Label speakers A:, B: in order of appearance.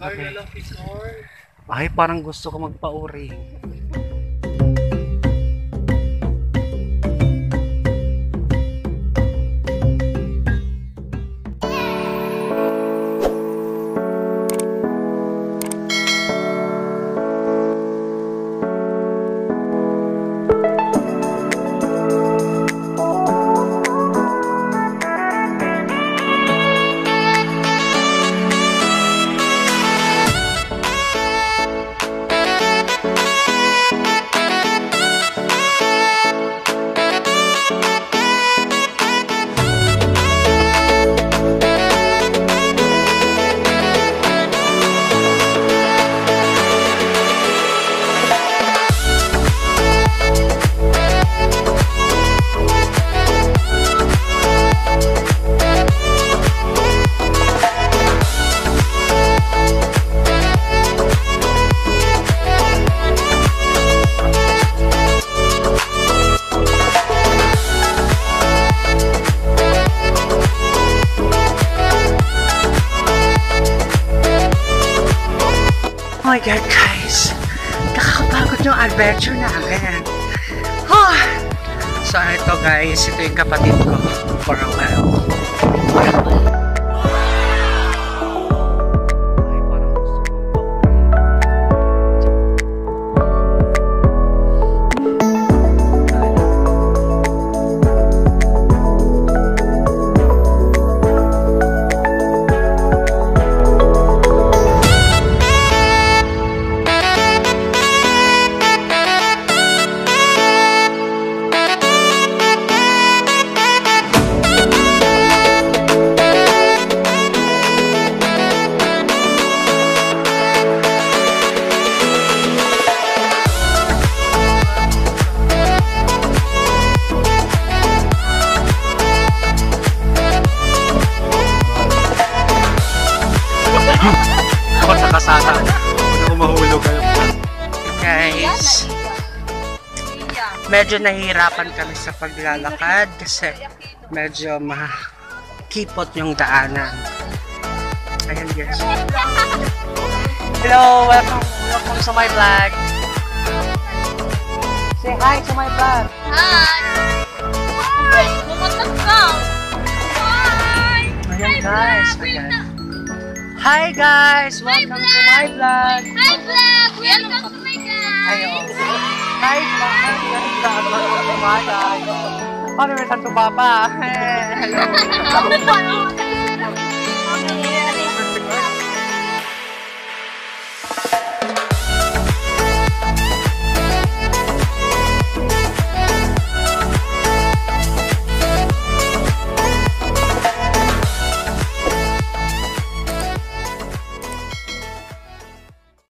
A: Okay.
B: Ay, parang gusto ko magpa-uri. Oh my God, guys! Nakakapagod yung adventure namin. Oh. So, ito guys, ito yung kapatid ko for a while. Ako sa kasada. Huwag mahulog kayo. Guys, medyo nahihirapan kami sa paglalakad kasi medyo makipot yung daanan. Ayan guys. Hello! Welcome to my vlog. Say hi to my vlog.
C: Hi! Hi! Bumatak ka! Hi!
B: Ayan guys. Hi guys! Welcome to my vlog!
C: Hi vlog! Welcome to my vlog!
B: Ayun. Hi vlog! Welcome to my vlog! Ano may santo papa? Hello!